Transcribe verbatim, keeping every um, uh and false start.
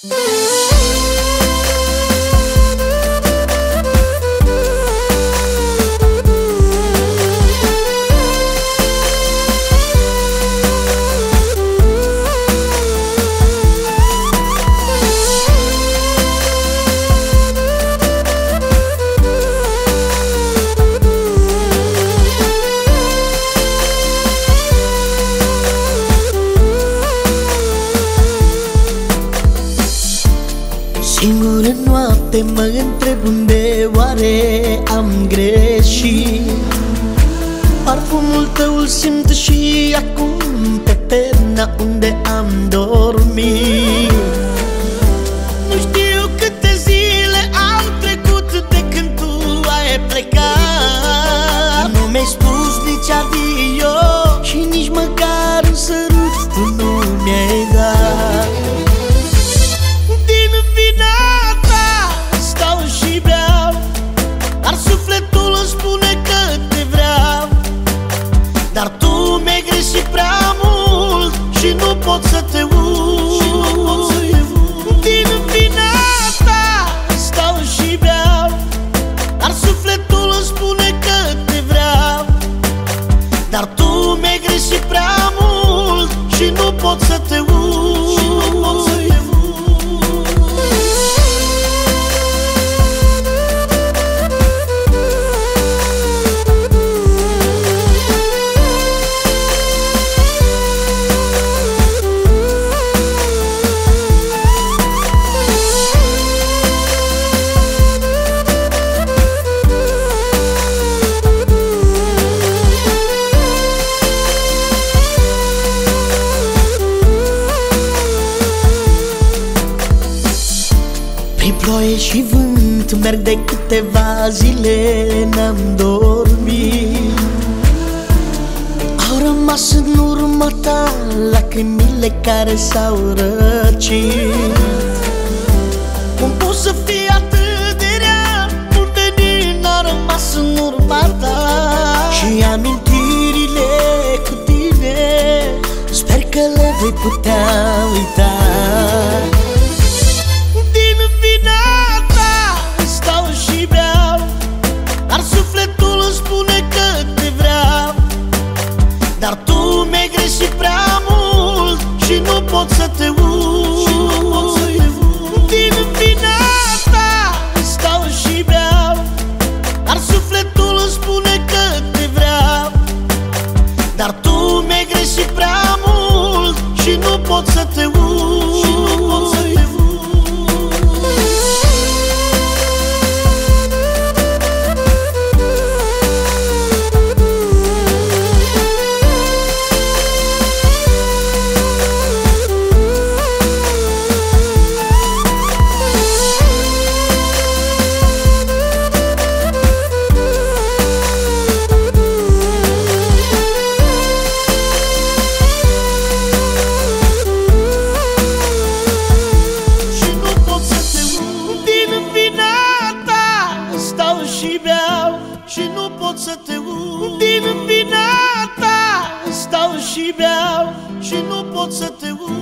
Singur în noapte mă întreb unde oare am greșit. Parfumul tău îl simt și acum pe perna unde am dormit. Nu știu câte zile au trecut de când tu ai plecat. Nu mi-ai spus nici adio și nici măcar un sărut tu nu mi-ai dat. Dar tu mi-ai greșit prea mult și nu pot să te uit. Din vina ta stau și beau, dar sufletul îmi spune că te vreau. Dar tu mi-ai greșit prea mult și nu pot să te uit. Prin ploaie și vânt merg de câteva zile, n-am dormit. Au rămas în urma ta lacrimile care s-au răcit. Cum pot să fii atât de rea, un venin a rămas în urma ta. Și amintirile cu tine sper că le vei putea uita. Dar tu mi-ai greșit prea mult și nu pot să te uit. Din vina ta stau și beau, dar sufletul îmi spune că te vreau. Dar tu mi-ai greșit prea mult și nu pot să te uit. Și nu pot să te uit. Din vina ta stau și beau și nu pot să te uit.